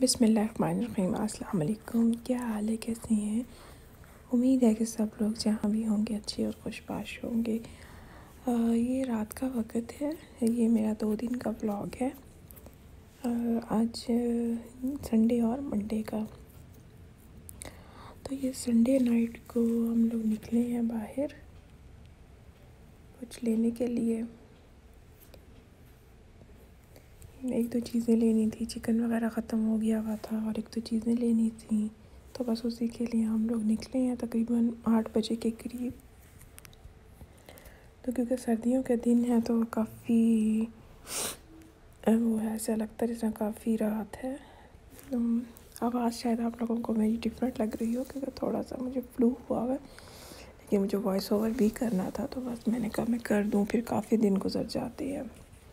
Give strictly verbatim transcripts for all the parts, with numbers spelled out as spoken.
बिस्मिल्लाहिर्रहमानिर्रहीम। अस्सलाम वालेकुम। क्या हाल है, कैसे हैं? उम्मीद है कि सब लोग जहाँ भी होंगे अच्छे और खुशबाश होंगे। आ, ये रात का वक़्त है। ये मेरा दो दिन का व्लॉग है। आ, आज संडे और मंडे का। तो ये संडे नाइट को हम लोग निकले हैं बाहर कुछ लेने के लिए। एक दो चीज़ें लेनी थी, चिकन वगैरह ख़त्म हो गया हुआ था और एक दो चीज़ें लेनी थी, तो बस उसी के लिए हम लोग निकले हैं तकरीबन आठ बजे के करीब। तो क्योंकि सर्दियों के दिन है तो काफ़ी वो है, ऐसा लगता है जैसे काफ़ी रात है। तो आवाज़ शायद आप लोगों को मेरी डिफरेंट लग रही हो क्योंकि थोड़ा सा मुझे फ्लू हुआ है, लेकिन मुझे वॉइस ओवर भी करना था तो बस मैंने कहा मैं कर दूँ, फिर काफ़ी दिन गुजर जाते हैं।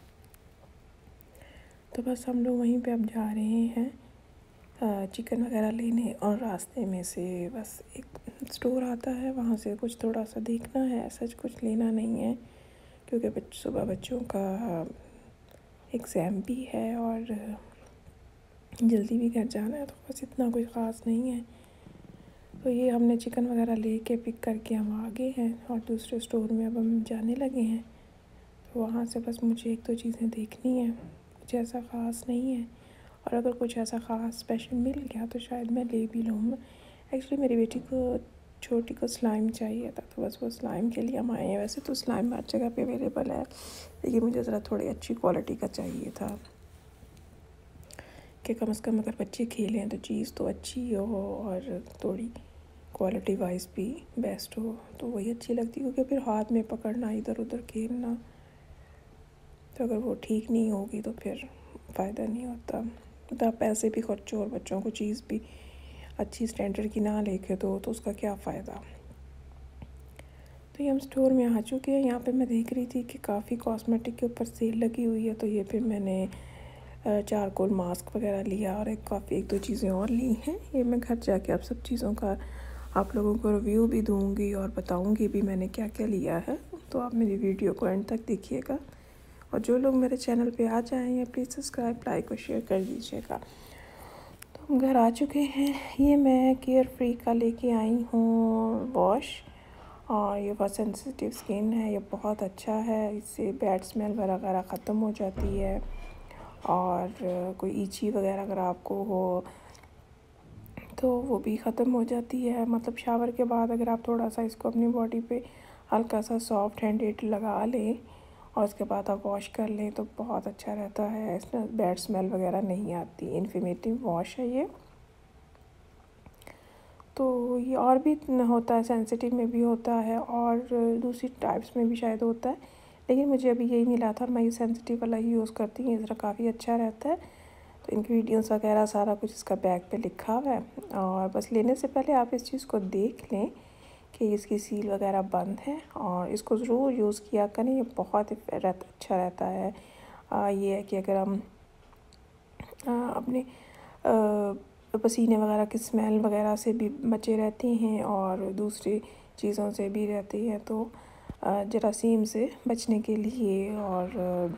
तो बस हम लोग वहीं पे अब जा रहे हैं चिकन वगैरह लेने, और रास्ते में से बस एक स्टोर आता है, वहाँ से कुछ थोड़ा सा देखना है, ऐसा कुछ लेना नहीं है क्योंकि बच सुबह बच्चों का एग्ज़ाम भी है और जल्दी भी घर जाना है, तो बस इतना कोई ख़ास नहीं है। तो ये हमने चिकन वगैरह लेके पिक करके हम आ गए हैं और दूसरे स्टोर में अब हम जाने लगे हैं। तो वहाँ से बस मुझे एक दो चीज़ें देखनी है, कुछ ऐसा ख़ास नहीं है, और अगर कुछ ऐसा ख़ास स्पेशल मिल गया तो शायद मैं ले भी लूँ। एक्चुअली मेरी बेटी को छोटी को स्लाइम चाहिए था, तो बस वो स्लाइम के लिए हम आए हैं। वैसे तो स्लाइम हर जगह पे अवेलेबल है, लेकिन मुझे ज़रा थोड़ी अच्छी क्वालिटी का चाहिए था कि कम से कम अगर बच्चे खेलें तो चीज़ तो अच्छी हो और थोड़ी क्वालिटी वाइज भी बेस्ट हो, तो वही अच्छी लगती, क्योंकि फिर हाथ में पकड़ना, इधर उधर खेलना, तो अगर वो ठीक नहीं होगी तो फिर फ़ायदा नहीं होता। तो आप पैसे भी खर्चो और बच्चों को चीज़ भी अच्छी स्टैंडर्ड की ना लेके दो तो उसका क्या फ़ायदा। तो ये हम स्टोर में आ चुके हैं। यहाँ पे मैं देख रही थी कि काफ़ी कॉस्मेटिक के ऊपर सेल लगी हुई है, तो ये फिर मैंने चारकोल मास्क वगैरह लिया और एक काफ़ी एक दो चीज़ें और ली हैं। ये मैं घर जाके अब सब चीज़ों का आप लोगों को रिव्यू भी दूँगी और बताऊँगी भी मैंने क्या क्या लिया है। तो आप मेरी वीडियो को एंड तक देखिएगा, और जो लोग मेरे चैनल पे आ जाएंगे प्लीज़ सब्सक्राइब, लाइक और शेयर कर दीजिएगा। तो हम घर आ चुके हैं। ये मैं केयर फ्री का लेके आई हूँ वॉश, और ये बहुत सेंसिटिव स्किन है, ये बहुत अच्छा है, इससे बैड स्मेल वगैरह ख़त्म हो जाती है, और कोई ईची वगैरह अगर आपको हो तो वो भी ख़त्म हो जाती है। मतलब शावर के बाद अगर आप थोड़ा सा इसको अपनी बॉडी पे हल्का सा सॉफ्ट हैंडेड लगा लें और उसके बाद आप वॉश कर लें तो बहुत अच्छा रहता है, इसमें बैड स्मेल वगैरह नहीं आती। इन्फॉर्मेटिव वॉश है ये। तो ये और भी होता है, सेंसिटिव में भी होता है और दूसरी टाइप्स में भी शायद होता है, लेकिन मुझे अभी यही मिला था और मैं ये सेंसिटिव वाला ही यूज़ करती हूँ। ज़रा काफ़ी अच्छा रहता है। तो इंग्रेडिएंट्स वगैरह सारा कुछ इसका बैग पे लिखा हुआ है, और बस लेने से पहले आप इस चीज़ को देख लें कि इसकी सील वगैरह बंद है, और इसको ज़रूर यूज़ किया करें, ये बहुत रहता अच्छा रहता है। आ, ये है कि अगर हम आ, अपने आ, पसीने वगैरह की स्मेल वगैरह से भी बचे रहते हैं और दूसरी चीज़ों से भी रहती हैं, तो जरासीम से बचने के लिए और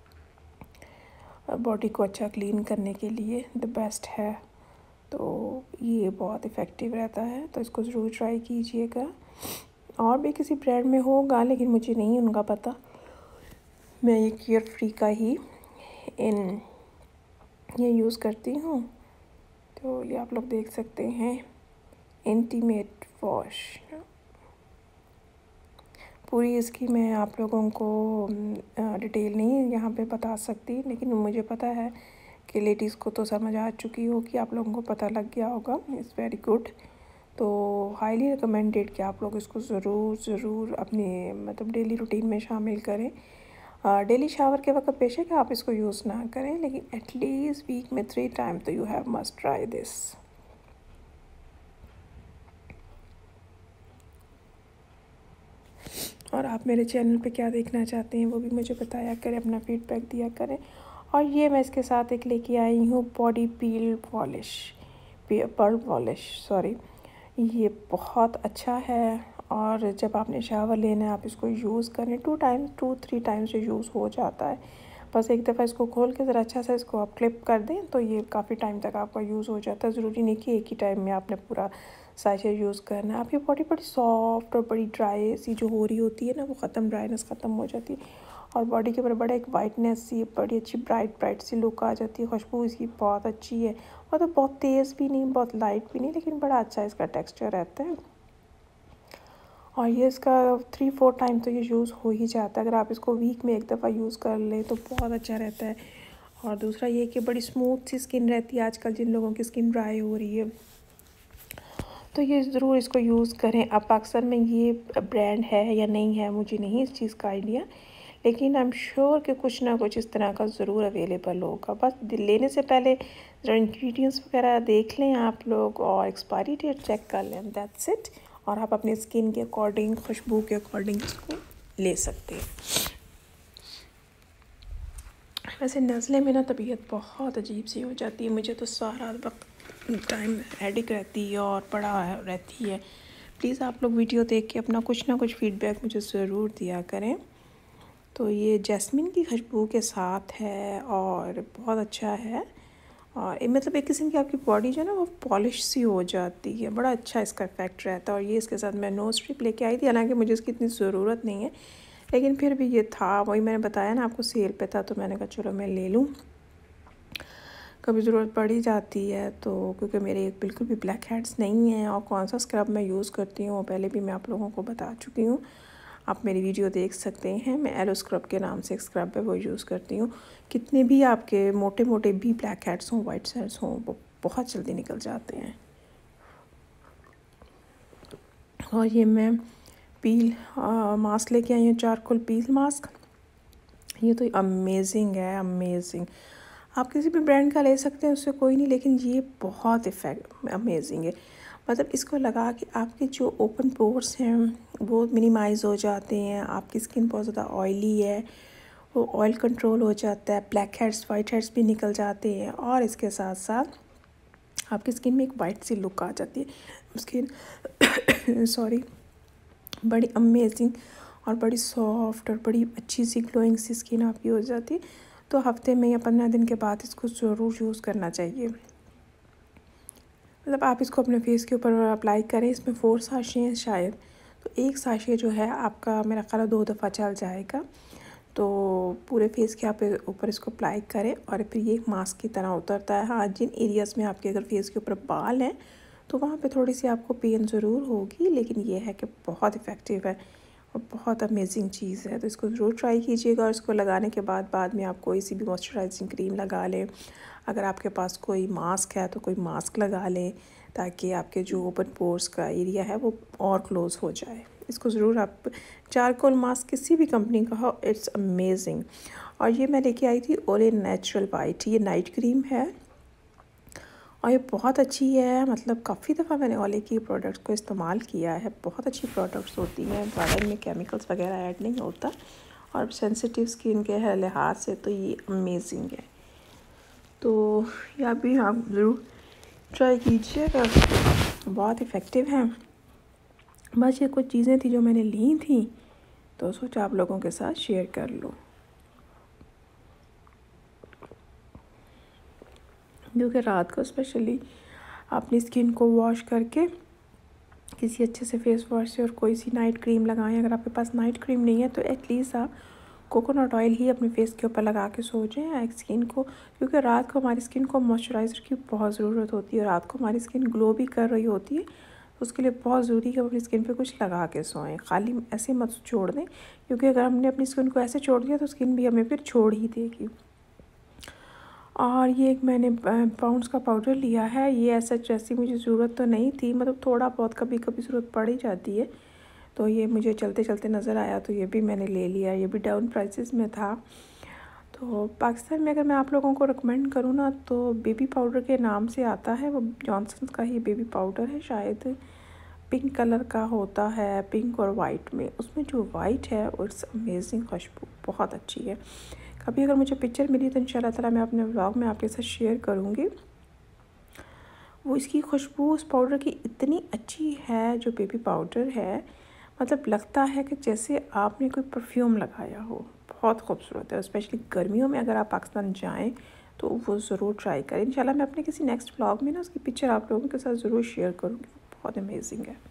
बॉडी को अच्छा क्लीन करने के लिए द बेस्ट है। तो ये बहुत इफ़ेक्टिव रहता है, तो इसको ज़रूर ट्राई कीजिएगा। और भी किसी ब्रांड में होगा लेकिन मुझे नहीं उनका पता। मैं ये केयर फ्री का ही इन ये यूज़ करती हूँ। तो ये आप लोग देख सकते हैं, इंटीमेट वॉश। पूरी इसकी मैं आप लोगों को डिटेल नहीं यहाँ पे बता सकती, लेकिन मुझे पता है कि लेडीज़ को तो समझ आ चुकी होगी, आप लोगों को पता लग गया होगा। It's very good. तो हाईली रिकमेंडेड कि आप लोग इसको ज़रूर ज़रूर अपने मतलब डेली रूटीन में शामिल करें। डेली शावर के वक्त बेशक आप इसको यूज़ ना करें, लेकिन एटलीस्ट वीक में थ्री टाइम तो you have must try this. और आप मेरे चैनल पे क्या देखना चाहते हैं वो भी मुझे बताया करें, अपना फीडबैक दिया करें। और ये मैं इसके साथ एक लेके आई हूँ body peel polish, pearl polish sorry. ये बहुत अच्छा है, और जब आपने शावर लेना है आप इसको यूज़ करें, two times two three times से यूज़ हो जाता है। बस एक दफ़ा इसको खोल के ज़रा अच्छा सा इसको आप क्लिप कर दें तो ये काफ़ी टाइम तक आपका यूज़ हो जाता है। ज़रूरी नहीं कि एक ही टाइम में आपने पूरा साइशे यूज़ करना है। आपकी बॉडी बड़ी सॉफ्ट और बड़ी ड्राई सी जो हो रही होती है ना, वो ख़त्म, ड्राइनेस ख़त्म हो जाती है और बॉडी के ऊपर बड़ा एक वाइटनेस सी, बड़ी अच्छी ब्राइट ब्राइट सी लुक आ जाती है। खुशबू इसकी बहुत अच्छी है, मतलब बहुत तेज़ भी नहीं, बहुत लाइट भी नहीं, लेकिन बड़ा अच्छा इसका टेक्स्चर रहता है। और ये इसका थ्री फोर टाइम तो ये यूज़ हो ही जाता है। अगर आप इसको वीक में एक दफ़ा यूज़ कर लें तो बहुत अच्छा रहता है। और दूसरा ये कि बड़ी स्मूथ सी स्किन रहती है आजकल जिन लोगों की स्किन ड्राई हो रही है, तो ये ज़रूर इसको यूज़ करें। अब पाकिस्तान में ये ब्रांड है या नहीं है मुझे नहीं इस चीज़ का आइडिया, लेकिन आई एम श्योर कि कुछ ना कुछ इस तरह का ज़रूर अवेलेबल होगा। बस लेने से पहले ज़रा इंग्रेडिएंट्स वगैरह देख लें आप लोग और एक्सपायरी डेट चेक कर लें, दैट्स इट। और आप अपनी स्किन के अकॉर्डिंग, खुशबू के अकॉर्डिंग इसको ले सकते हैं। वैसे नज़ले में ना तबीयत बहुत अजीब सी हो जाती है, मुझे तो सारा वक्त टाइम हेडेक रहती है और पड़ा रहती है। प्लीज़ आप लोग वीडियो देख के अपना कुछ ना कुछ फ़ीडबैक मुझे ज़रूर दिया करें। तो ये जैस्मिन की खुशबू के साथ है और बहुत अच्छा है और मतलब एक किस्म की आपकी बॉडी जो है ना वो पॉलिश सी हो जाती है, बड़ा अच्छा इसका इफेक्ट रहता है। और ये इसके साथ मैं नोज स्ट्रिप लेके आई थी, हालांकि मुझे इसकी इतनी ज़रूरत नहीं है, लेकिन फिर भी ये था, वही मैंने बताया ना आपको सेल पे था, तो मैंने कहा चलो मैं ले लूँ, कभी ज़रूरत पड़ ही जाती है। तो क्योंकि मेरे बिल्कुल भी ब्लैक हेड्स नहीं हैं और कौन सा स्क्रब मैं यूज़ करती हूँ पहले भी मैं आप लोगों को बता चुकी हूँ, आप मेरी वीडियो देख सकते हैं। मैं एलो स्क्रब के नाम से एक स्क्रब है वो यूज़ करती हूँ। कितने भी आपके मोटे मोटे भी ब्लैक हेड्स हों, वाइट हेड्स हों, वो बहुत जल्दी निकल जाते हैं। और ये मैं पील मास्क लेके आई हूँ, चारकोल पील मास्क। ये तो अमेजिंग है, अमेजिंग। आप किसी भी ब्रांड का ले सकते हैं, उससे कोई नहीं, लेकिन ये बहुत इफेक्ट अमेजिंग है। मतलब इसको लगा कि आपके जो ओपन पोर्स हैं वो मिनिमाइज़ हो जाते हैं, आपकी स्किन बहुत ज़्यादा ऑयली है वो ऑयल कंट्रोल हो जाता है, ब्लैक हेड्स वाइट हेड्स भी निकल जाते हैं और इसके साथ साथ आपकी स्किन में एक वाइट सी लुक आ जाती है। स्किन सॉरी बड़ी अमेजिंग और बड़ी सॉफ्ट और बड़ी अच्छी सी ग्लोइंग सी स्किन आपकी हो जाती है। तो हफ्ते में या पंद्रह दिन के बाद इसको ज़रूर यूज़ करना चाहिए। मतलब आप इसको अपने फेस के ऊपर अप्लाई करें, इसमें फोर साशे हैं शायद, तो एक साशे जो है आपका मेरा ख्याल दो दफ़ा चल जाएगा। तो पूरे फेस के आप ऊपर इसको अप्लाई करें और फिर ये एक मास्क की तरह उतरता है। हाँ, जिन एरियाज़ में आपके अगर फेस के ऊपर बाल हैं तो वहाँ पे थोड़ी सी आपको पेन ज़रूर होगी, लेकिन ये है कि बहुत इफ़ेक्टिव है और बहुत अमेजिंग चीज़ है। तो इसको ज़रूर ट्राई कीजिएगा और इसको लगाने के बाद बाद में आप कोई सी भी मॉइस्चराइजिंग क्रीम लगा लें। अगर आपके पास कोई मास्क है तो कोई मास्क लगा लें ताकि आपके जो ओपन पोर्स का एरिया है वो और क्लोज़ हो जाए। इसको ज़रूर आप, चारकोल मास्क किसी भी कंपनी का हो, इट्स अमेजिंग। और ये मैं लेके आई थी ओले नेचुरल वाइट, ये नाइट क्रीम है और ये बहुत अच्छी है। मतलब काफ़ी दफ़ा मैंने ओले की प्रोडक्ट्स को इस्तेमाल किया है, बहुत अच्छी प्रोडक्ट्स होती हैं, ज़्यादा इनमें केमिकल्स वगैरह ऐड नहीं होता और सेंसिटिव स्किन के लिहाज से तो ये अमेजिंग है। तो या भी आप ज़रूर ट्राई कीजिएगा, बहुत इफ़ेक्टिव हैं। बस ये कुछ चीज़ें थी जो मैंने ली थी तो सोचा आप लोगों के साथ शेयर कर लूँ, क्योंकि रात को स्पेशली अपनी स्किन को वॉश करके किसी अच्छे से फेस वॉश से और कोई सी नाइट क्रीम लगाएं। अगर आपके पास नाइट क्रीम नहीं है तो एटलीस्ट आप कोकोनट ऑयल ही अपने फेस के ऊपर लगा के सो जाएं स्किन को, क्योंकि रात को हमारी स्किन को मॉइस्चराइज़र की बहुत ज़रूरत होती है। रात को हमारी स्किन ग्लो भी कर रही होती है, तो उसके लिए बहुत ज़रूरी है कि अपनी स्किन पे कुछ लगा के सोएं, खाली ऐसे मत छोड़ दें, क्योंकि अगर हमने अपनी स्किन को ऐसे छोड़ दिया तो स्किन भी हमें फिर छोड़ ही देगी। और ये एक मैंने पाउंड्स का पाउडर लिया है, ये ऐसा जैसी मुझे ज़रूरत तो नहीं थी, मतलब थोड़ा बहुत कभी कभी ज़रूरत पड़ ही जाती है, तो ये मुझे चलते चलते नज़र आया तो ये भी मैंने ले लिया। ये भी डाउन प्राइसेस में था। तो पाकिस्तान में अगर मैं आप लोगों को रिकमेंड करूँ ना तो बेबी पाउडर के नाम से आता है, वो जॉनसन का ही बेबी पाउडर है, शायद पिंक कलर का होता है, पिंक और वाइट में। उसमें जो वाइट है इट्स अमेजिंग, खुशबू बहुत अच्छी है। कभी अगर मुझे पिक्चर मिली तो इंशाल्लाह ताला मैं अपने व्लॉग में आपके साथ शेयर करूँगी। वो इसकी खुशबू उस पाउडर की इतनी अच्छी है, जो बेबी पाउडर है, मतलब लगता है कि जैसे आपने कोई परफ्यूम लगाया हो, बहुत खूबसूरत है। स्पेशली गर्मियों में अगर आप पाकिस्तान जाएं तो वो ज़रूर ट्राई करें। इंशाल्लाह मैं अपने किसी नेक्स्ट व्लॉग में ना उसकी पिक्चर आप लोगों के साथ ज़रूर शेयर करूँगी, बहुत अमेजिंग है।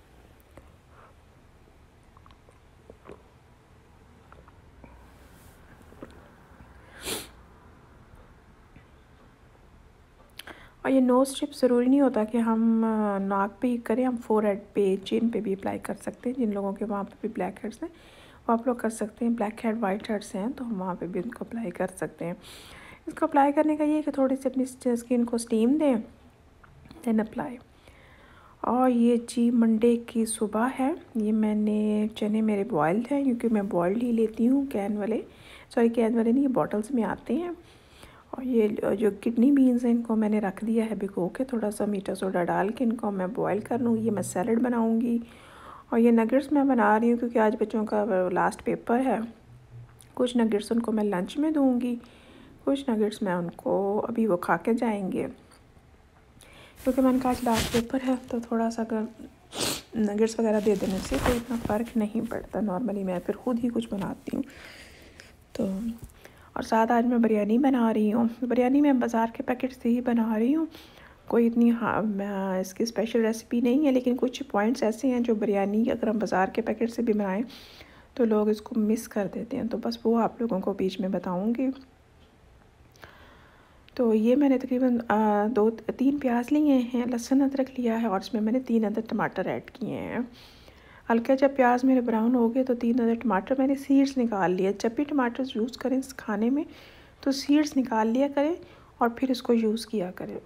और ये नोज स्ट्रिप ज़रूरी नहीं होता कि हम नाक पे ही करें, हम फोर हेड पे, चिन पे भी अप्लाई कर सकते हैं। जिन लोगों के वहाँ पे भी ब्लैक हेड्स हैं वो आप लोग कर सकते हैं। ब्लैक हेड वाइट हेड्स हैं तो हम वहाँ पे भी उनको अप्लाई कर सकते हैं। इसको अप्लाई करने का ये है कि थोड़ी सी अपनी स्किन को स्टीम दें, देन अप्लाई। और ये जी मंडे की सुबह है। ये मैंने चने मेरे बॉयल्ड हैं क्योंकि मैं बॉयल्ड ही लेती हूँ, कैन वाले, सॉरी कैन वाले नहीं, ये बॉटल्स में आते हैं। और ये जो किडनी बीन्स हैं इनको मैंने रख दिया है भिगो के, थोड़ा सा मीठा सोडा डाल के इनको मैं बॉयल कर लूँ। ये मैं सैलड बनाऊँगी। और ये नगेट्स मैं बना रही हूँ क्योंकि आज बच्चों का लास्ट पेपर है। कुछ नगेट्स उनको मैं लंच में दूँगी, कुछ नगेट्स मैं उनको अभी वो खा के जाएंगे क्योंकि मैंने कहा आज लास्ट पेपर है तो थोड़ा सा अगर नगेट्स वगैरह दे देने से कोई इतना फ़र्क नहीं पड़ता। नॉर्मली मैं फिर खुद ही कुछ बनाती हूँ तो। और साथ आज मैं बिरयानी बना रही हूँ। बिरयानी मैं बाज़ार के पैकेट से ही बना रही हूँ, कोई इतनी हाँ इसकी स्पेशल रेसिपी नहीं है, लेकिन कुछ पॉइंट्स ऐसे हैं जो बिरयानी अगर हम बाज़ार के पैकेट से भी बनाएं तो लोग इसको मिस कर देते हैं, तो बस वो आप लोगों को बीच में बताऊँगी। तो ये मैंने तकरीबन दो तीन प्याज लिए हैं, लहसुन अदरक लिया है और इसमें मैंने तीन अदर टमाटर ऐड किए हैं। हल्का जब प्याज मेरे ब्राउन हो गए तो तीन अदर टमाटर मैंने सीड्स निकाल लिए। जब भी टमाटर यूज़ करें इस खाने में तो सीड्स निकाल लिया करें और फिर इसको यूज़ किया करें।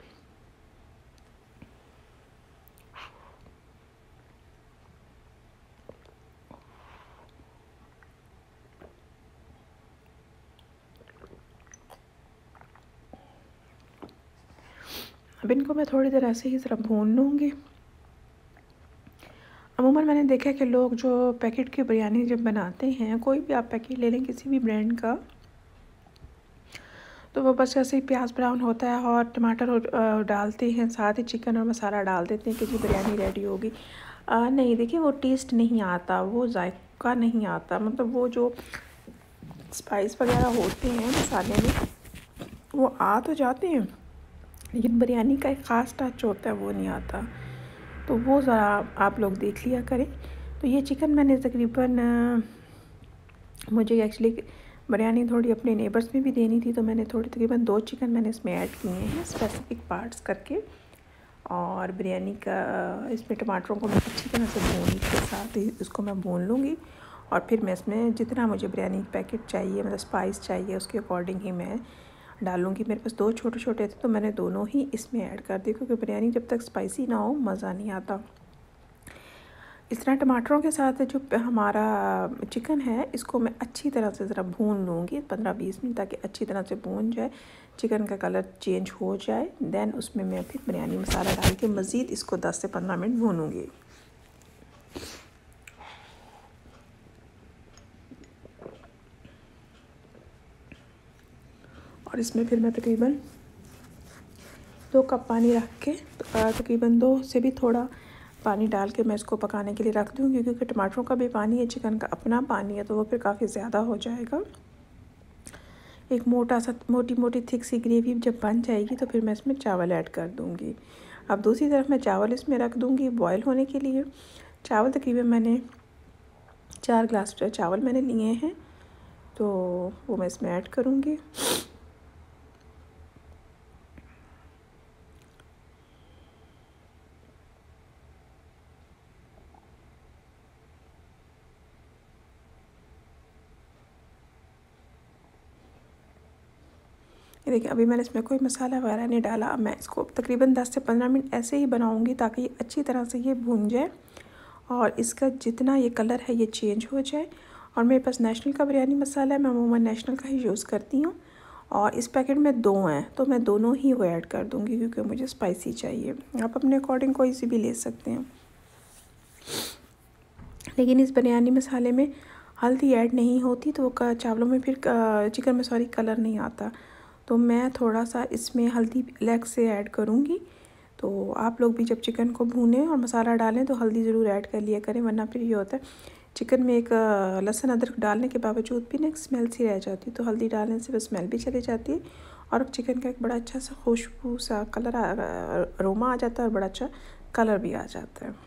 अब इनको मैं थोड़ी देर ऐसे ही ज़रा भून लूँगी। अमूमन मैंने देखा है कि लोग जो पैकेट की बिरयानी जब बनाते हैं, कोई भी आप पैकेट ले लें किसी भी ब्रांड का, तो वो बस ऐसे ही प्याज ब्राउन होता है और टमाटर डालते हैं, साथ ही चिकन और मसाला डाल देते हैं कि जी बिरयानी रेडी होगी। आ, नहीं, देखिए वो टेस्ट नहीं आता, वो जायका नहीं आता। मतलब वो जो स्पाइस वगैरह होते हैं मसाले में वो आ तो जाते हैं लेकिन बिरयानी का एक ख़ास टच होता है वो नहीं आता। तो वो ज़रा आप लोग देख लिया करें। तो ये चिकन मैंने तकरीबन मुझे एक्चुअली बिरयानी थोड़ी अपने नेबर्स में भी देनी थी तो मैंने थोड़ी तकरीबन दो चिकन मैंने इसमें ऐड किए हैं स्पेसिफिक पार्ट्स करके। और बिरयानी का इसमें टमाटरों को मैं अच्छी तरह से भून के साथ ही इसको मैं भून लूँगी और फिर मैं इसमें जितना मुझे बिरयानी पैकेट चाहिए, मतलब स्पाइस चाहिए, उसके अकॉर्डिंग ही मैं डालूँगी। मेरे पास दो छोटे छोटे थे तो मैंने दोनों ही इसमें ऐड कर दिए क्योंकि बिरयानी जब तक स्पाइसी ना हो मज़ा नहीं आता। इस तरह टमाटरों के साथ जो हमारा चिकन है इसको मैं अच्छी तरह से ज़रा भून लूँगी पंद्रह बीस मिनट, ताकि अच्छी तरह से भून जाए, चिकन का कलर चेंज हो जाए। देन उसमें मैं फिर बिरयानी मसाला डाल के मज़ीद इसको दस से पंद्रह मिनट भूनूँगी। और इसमें फिर मैं तकरीबन दो कप पानी रख के तकरीबन दो से भी थोड़ा पानी डाल के मैं इसको पकाने के लिए रख दूँगी क्योंकि टमाटरों का भी पानी है, चिकन का अपना पानी है, तो वो फिर काफ़ी ज़्यादा हो जाएगा। एक मोटा सा मोटी मोटी थिक सी ग्रेवी जब बन जाएगी तो फिर मैं इसमें चावल ऐड कर दूँगी। अब दूसरी तरफ मैं चावल इसमें रख दूँगी बॉयल होने के लिए। चावल तकरीबन मैंने चार ग्लास चावल मैंने लिए हैं तो वो मैं इसमें ऐड करूँगी। ये देखिए अभी मैंने इसमें कोई मसाला वगैरह नहीं डाला। अब मैं इसको तकरीबन दस से पंद्रह मिनट ऐसे ही बनाऊंगी ताकि ये अच्छी तरह से ये भून जाए और इसका जितना ये कलर है ये चेंज हो जाए। और मेरे पास नेशनल का बिरयानी मसाला है, मैं अमूमन नेशनल का ही यूज़ करती हूँ और इस पैकेट में दो हैं तो मैं दोनों ही वो ऐड कर दूँगी क्योंकि मुझे स्पाइसी चाहिए। आप अपने अकॉर्डिंग कोई सी भी ले सकते हैं, लेकिन इस बिरयानी मसाले में हल्दी ऐड नहीं होती तो वो चावलों में फिर चिकन में सॉरी कलर नहीं आता। तो मैं थोड़ा सा इसमें हल्दी अलग से ऐड करूँगी। तो आप लोग भी जब चिकन को भूनें और मसाला डालें तो हल्दी ज़रूर ऐड कर लिया करें, वरना फिर ये होता है चिकन में एक लहसुन अदरक डालने के बावजूद भी ना एक स्मेल सी रह जाती है, तो हल्दी डालने से वो स्मेल भी चली जाती है और चिकन का एक बड़ा अच्छा सा खुशबू सा कलर अरोमा आ जाता है और बड़ा अच्छा कलर भी आ जाता है।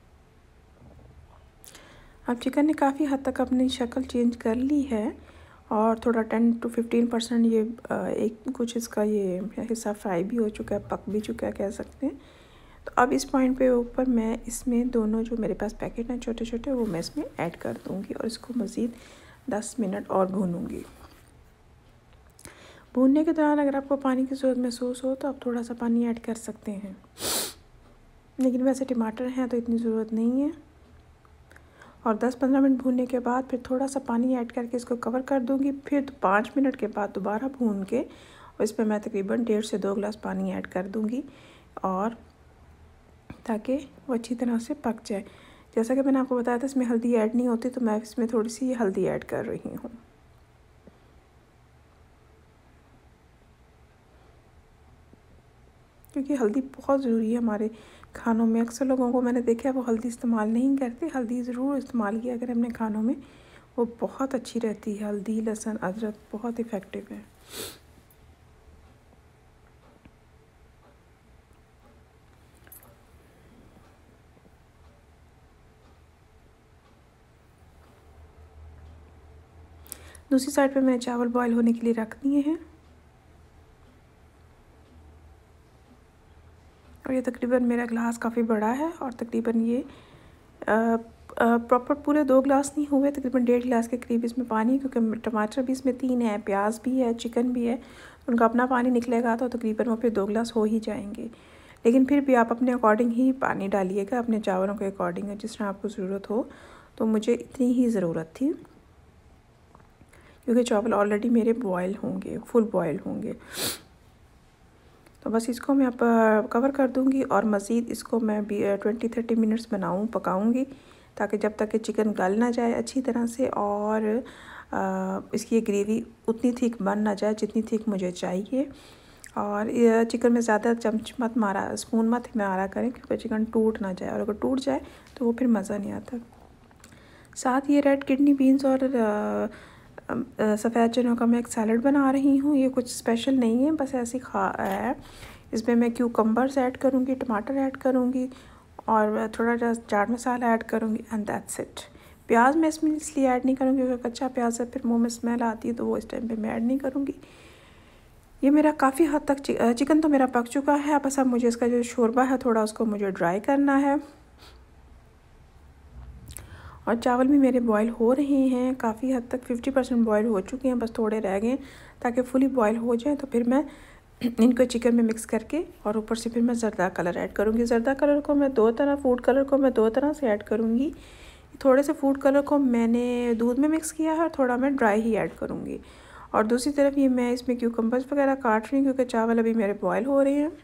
अब चिकन ने काफ़ी हद तक अपनी शक्ल चेंज कर ली है और थोड़ा टेन टू फिफ्टीन परसेंट ये एक कुछ इसका ये हिस्सा फ्राई भी हो चुका है, पक भी चुका है कह सकते हैं। तो अब इस पॉइंट पे ऊपर मैं इसमें दोनों जो मेरे पास पैकेट हैं छोटे छोटे वो मैं इसमें ऐड कर दूँगी और इसको मज़ीद दस मिनट और भूनूँगी। भूनने के दौरान अगर आपको पानी की ज़रूरत महसूस हो तो आप थोड़ा सा पानी ऐड कर सकते हैं, लेकिन वैसे टमाटर हैं तो इतनी ज़रूरत नहीं है। और दस पंद्रह मिनट भूनने के बाद फिर थोड़ा सा पानी ऐड करके इसको कवर कर दूँगी। फिर तो पाँच मिनट के बाद दोबारा भून के और इसमें मैं तकरीबन डेढ़ से दो गिलास पानी ऐड कर दूँगी और ताकि वो अच्छी तरह से पक जाए। जैसा कि मैंने आपको बताया था इसमें हल्दी ऐड नहीं होती, तो मैं इसमें थोड़ी सी हल्दी ऐड कर रही हूँ। क्योंकि हल्दी बहुत ज़रूरी है हमारे खानों में। अक्सर लोगों को मैंने देखा है वो हल्दी इस्तेमाल नहीं करते, हल्दी ज़रूर इस्तेमाल किया अगर हमने खानों में, वो बहुत अच्छी रहती है। हल्दी लहसुन अदरक बहुत इफ़ेक्टिव है। दूसरी साइड पे मैंने चावल बॉईल होने के लिए रख दिए हैं और ये तकरीबन मेरा गिलास काफ़ी बड़ा है और तकरीबन ये प्रॉपर पूरे दो गिलास नहीं हुए, तकरीबन डेढ़ गिलास के करीब इसमें पानी, क्योंकि टमाटर भी इसमें तीन है, प्याज भी है, चिकन भी है, उनका अपना पानी निकलेगा तो तकरीबन वो फिर दो गिलास हो ही जाएंगे। लेकिन फिर भी आप अपने अकॉर्डिंग ही पानी डालिएगा, अपने चावलों के अकॉर्डिंग, जिस तरह आपको ज़रूरत हो। तो मुझे इतनी ही ज़रूरत थी क्योंकि चावल ऑलरेडी मेरे बॉयल होंगे, फुल बॉयल होंगे। तो बस इसको मैं अब कवर कर दूंगी और मज़ीद इसको मैं भी ट्वेंटी थर्टी मिनट्स बनाऊँ पकाऊंगी, ताकि जब तक कि चिकन गल ना जाए अच्छी तरह से और आ, इसकी ये ग्रेवी उतनी थिक बन ना जाए जितनी थिक मुझे चाहिए। और चिकन में ज़्यादा चम्मच मत मारा, स्पून मत मारा करें क्योंकि चिकन टूट ना जाए, और अगर टूट जाए तो वो फिर मज़ा नहीं आता। साथ ये रेड किडनी बीन्स और सफ़ेद चनों का मैं एक सैलड बना रही हूँ। ये कुछ स्पेशल नहीं है, बस ऐसी खा है। इसमें मैं क्यूकम्बर्स ऐड करूँगी, टमाटर ऐड करूँगी और थोड़ा सा चाट मसाला ऐड करूँगी एंड दैट्स इट। प्याज मैं इसमें इसलिए ऐड नहीं करूँगी क्योंकि कच्चा प्याज से फिर मुंह में स्मेल आती है, तो वो इस टाइम पे मैं ऐड नहीं करूँगी। ये मेरा काफ़ी हद तक चि, चिकन तो मेरा पक चुका है, बस अब मुझे इसका जो शोरबा है थोड़ा उसको मुझे ड्राई करना है। और चावल भी मेरे बॉईल हो रहे हैं, काफ़ी हद तक फिफ्टी परसेंट बॉईल हो चुके हैं, बस थोड़े रह गए ताकि फुली बॉईल हो जाए। तो फिर मैं इनको चिकन में मिक्स करके और ऊपर से फिर मैं ज़रदा कलर ऐड करूँगी। ज़रदा कलर को मैं दो तरह फूड कलर को मैं दो तरह से ऐड करूँगी। थोड़े से फूड कलर को मैंने दूध में मिक्स किया है और थोड़ा मैं ड्राई ही ऐड करूँगी। और दूसरी तरफ ये मैं इसमें क्यूकम्बर्स वगैरह काट रही हूँ क्योंकि चावल अभी मेरे बॉयल हो रहे हैं।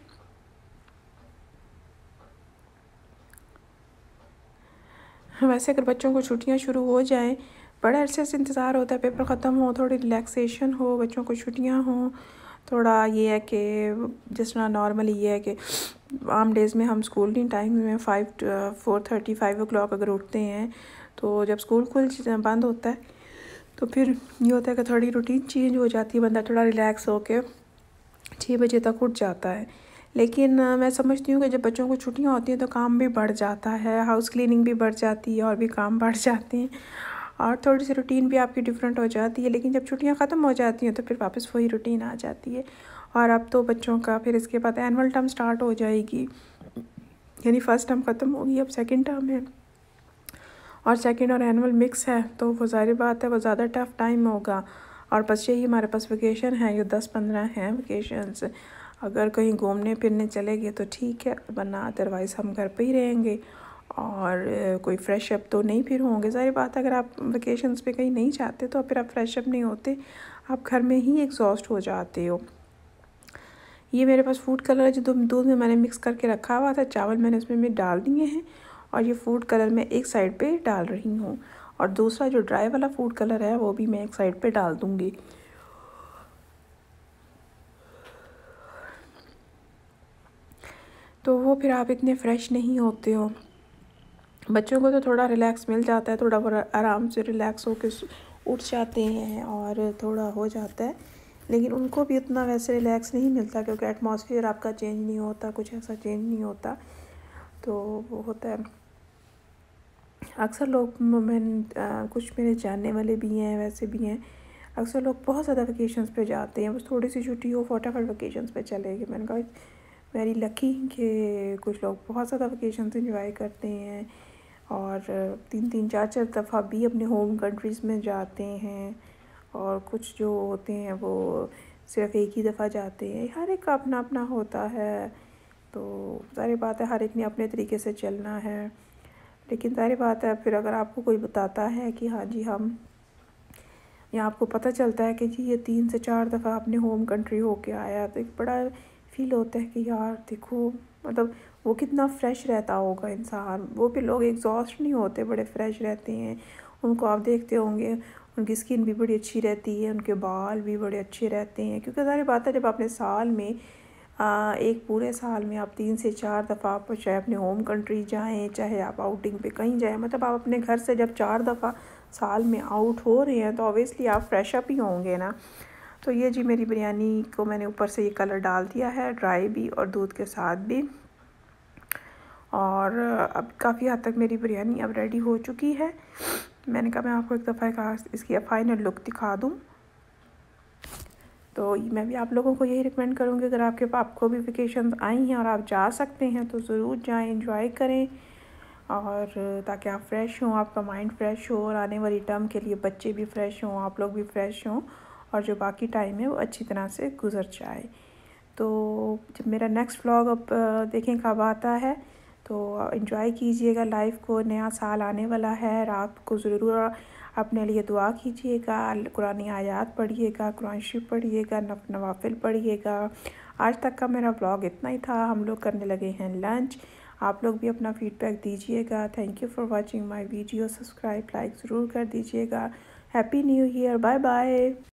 वैसे अगर बच्चों को छुट्टियां शुरू हो जाएं, बड़ा अरसे से इंतज़ार होता है पेपर ख़त्म हो, थोड़ी रिलैक्सेशन हो, बच्चों को छुट्टियां हों, थोड़ा ये है कि जिस तरह नॉर्मली ये है कि आम डेज़ में हम स्कूलिंग टाइम में five four thirty five o'clock अगर उठते हैं, तो जब स्कूल खुल बंद होता है तो फिर ये होता है कि थोड़ी रूटीन चेंज हो जाती है, बंदा थोड़ा रिलैक्स होकर छः बजे तक उठ जाता है। लेकिन मैं समझती हूँ कि जब बच्चों को छुट्टियाँ होती हैं तो काम भी बढ़ जाता है, हाउस क्लीनिंग भी बढ़ जाती है और भी काम बढ़ जाते हैं और थोड़ी सी रूटीन भी आपकी डिफरेंट हो जाती है। लेकिन जब छुट्टियाँ ख़त्म हो जाती हैं तो फिर वापस वही रूटीन आ जाती है। और अब तो बच्चों का फिर इसके बाद एनुअल टर्म स्टार्ट हो जाएगी, यानी फ़र्स्ट टर्म ख़त्म होगी, अब सेकेंड टर्म है और सेकेंड और एनुअल मिक्स है, तो वो ज़ाहिर बात है वो ज़्यादा टफ टाइम होगा। और बस यही हमारे पास वेकेशन है, ये दस पंद्रह हैं वेकेशंस। अगर कहीं घूमने फिरने चले गए तो ठीक है, वरना अदरवाइज़ हम घर पे ही रहेंगे और कोई फ्रेश अप तो नहीं फिर होंगे। ज़ाहिर बात है अगर आप वेकेशंस पे कहीं नहीं जाते तो फिर आप फ्रेश अप नहीं होते, आप घर में ही एग्जॉस्ट हो जाते हो। ये मेरे पास फूड कलर जो दूध में मैंने मिक्स करके रखा हुआ था, चावल मैंने उसमें में डाल दिए हैं और ये फूड कलर मैं एक साइड पे डाल रही हूँ और दूसरा जो ड्राई वाला फूड कलर है वो भी मैं एक साइड पे डाल दूँगी। तो वो फिर आप इतने फ्रेश नहीं होते हो बच्चों को तो थोड़ा रिलैक्स मिल जाता है, थोड़ा बड़ा आराम से रिलैक्स होकर उठ जाते हैं और थोड़ा हो जाता है, लेकिन उनको भी उतना वैसे रिलैक्स नहीं मिलता क्योंकि एटमॉस्फेयर आपका चेंज नहीं होता, कुछ ऐसा चेंज नहीं होता। तो वो होता है अक्सर लोग, मैं कुछ मेरे जानने वाले भी हैं, वैसे भी हैं, अक्सर लोग बहुत ज़्यादा वेकेशंस पे जाते हैं, बस थोड़ी सी छुट्टी हो फटाफट वेकेशंस पे चले गए। मैंने कहा वेरी लकी कि कुछ लोग बहुत ज़्यादा वेकेशंस एंजॉय करते हैं और तीन तीन चार चार दफ़ा भी अपने होम कंट्रीज़ में जाते हैं, और कुछ जो होते हैं वो सिर्फ एक ही दफ़ा जाते हैं। हर एक का अपना अपना होता है, तो सारी बात है, हर एक ने अपने तरीके से चलना है। लेकिन सारी बात है, फिर अगर आपको कोई बताता है कि हाँ जी हम, या आपको पता चलता है कि जी ये तीन से चार दफ़ा अपने होम कंट्री होके आया, तो एक बड़ा फील होता है कि यार देखो, मतलब वो कितना फ्रेश रहता होगा इंसान। वो भी लोग एग्जॉस्ट नहीं होते, बड़े फ्रेश रहते हैं। उनको आप देखते होंगे, उनकी स्किन भी बड़ी अच्छी रहती है, उनके बाल भी बड़े अच्छे रहते हैं, क्योंकि सारी बात है जब आपने साल में आ, एक पूरे साल में आप तीन से चार दफ़ा आप चाहे अपने होम कंट्री जाएं, चाहे आप आउटिंग पे कहीं जाएं, मतलब आप अपने घर से जब चार दफ़ा साल में आउट हो रहे हैं तो ऑब्वियसली आप फ्रेश अप ही होंगे ना। तो ये जी मेरी बिरयानी को मैंने ऊपर से ये कलर डाल दिया है, ड्राई भी और दूध के साथ भी, और अब काफ़ी हद तक मेरी बिरयानी अब रेडी हो चुकी है। मैंने कहा मैं आपको एक दफ़ा का इसकी फाइनल लुक दिखा दूँ। तो मैं भी आप लोगों को यही रिकमेंड करूँगी, अगर आपके आपको भी वेकेशन आई हैं और आप जा सकते हैं तो ज़रूर जाएं, एंजॉय करें, और ताकि आप फ्रेश हों, आपका माइंड फ्रेश हो, और आने वाली टर्म के लिए बच्चे भी फ्रेश हों, आप लोग भी फ्रेश हों, और जो बाकी टाइम है वो अच्छी तरह से गुजर जाए। तो जब मेरा नेक्स्ट व्लॉग अब देखें कब आता है, तो एंजॉय कीजिएगा लाइफ को। नया साल आने वाला है, रात को ज़रूर अपने लिए दुआ कीजिएगा, कुरानी आयात पढ़िएगा, कुरान शरीफ पढ़िएगा, नवाफिल पढ़िएगा। आज तक का मेरा ब्लॉग इतना ही था, हम लोग करने लगे हैं लंच। आप लोग भी अपना फीडबैक दीजिएगा। Thank you for watching my video. Subscribe like ज़रूर कर दीजिएगा। Happy new year, bye bye.